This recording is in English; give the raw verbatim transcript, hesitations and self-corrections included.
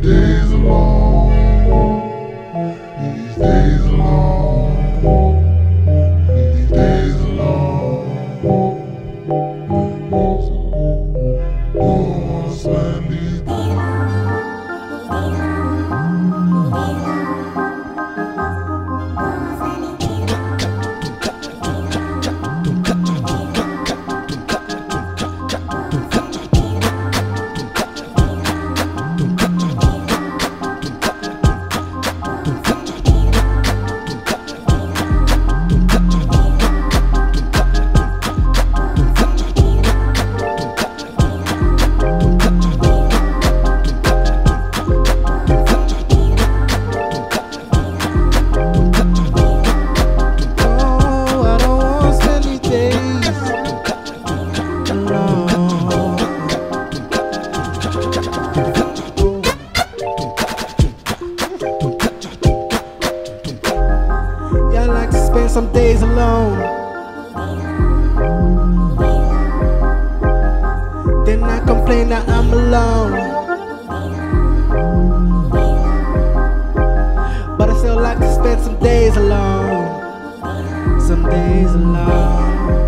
days alone, these days alone, these days alone. You don't wanna slam these days. Spend some days alone, then I complain that I'm alone, but I still like to spend some days alone, some days alone.